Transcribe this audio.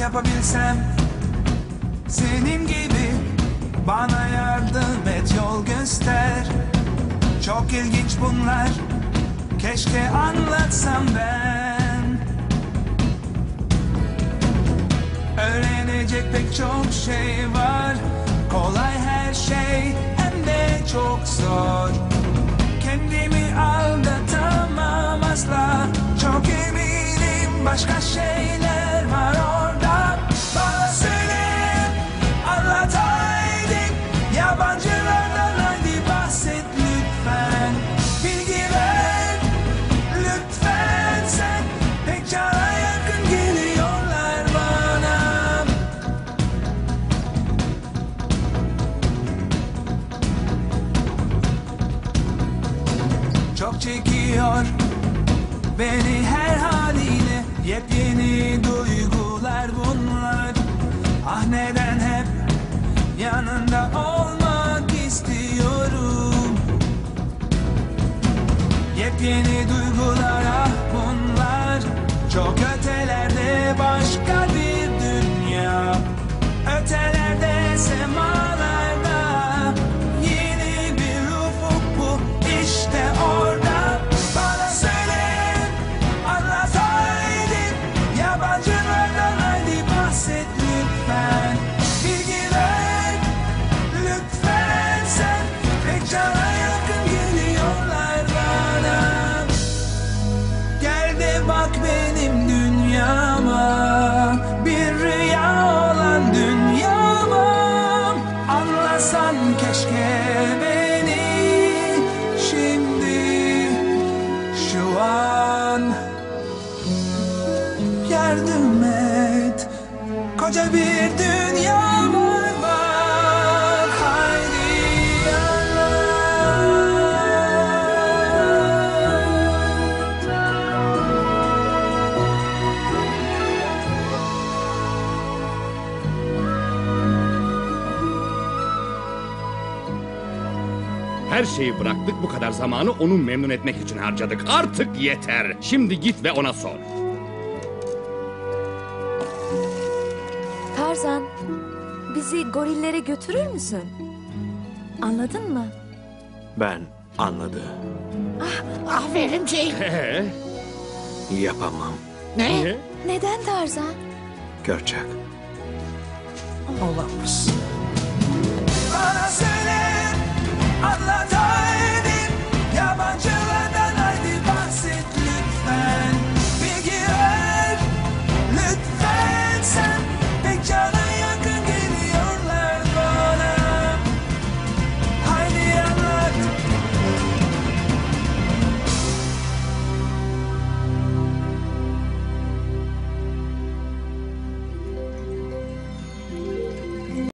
yapabilsem senin gibi, bana yardım et, yol göster. Çok ilginç bunlar, keşke anlatsam ben. Öğrenecek pek çok şey var, kolay her şey hem de çok zor. Kendimi aldatamam asla, çok eminim başka şeyler var orada. Bana söyle, anlat haydi, yabancılardan haydi bahset lütfen. Bilgi ver lütfen, sen pekala yakın geliyorlar bana. Çok çekiyor beni her haliyle, yepyeni duygular bunlar. Ah neden hep yanında olmak istiyorum. Yepyeni duygular ah bunlar, çok ötelerde başka bir dünya. Ötelerde semalarda yeni bir ufuk bu, işte orada. Bana söyle, anlat haydi, yabancılardan haydi bahset lütfen. Bilgi ver lütfen, sen pekala yakın geliyorlar bana. Gel de bak benim dünyama, bir rüya olan dünyama. Anlasan keşke beni şimdi, şu an. Yardım et, koca bir dünya var bak, haydi anlat. Her şeyi bıraktık, bu kadar zamanı onu memnun etmek için harcadık. Artık yeter. Şimdi git ve ona sor. Tarzan, bizi gorillere götürür müsün? Anladın mı? Ben anladım. Aferin Jane. Yapamam. Ne? Neden Tarzan? Görecek. Olamaz.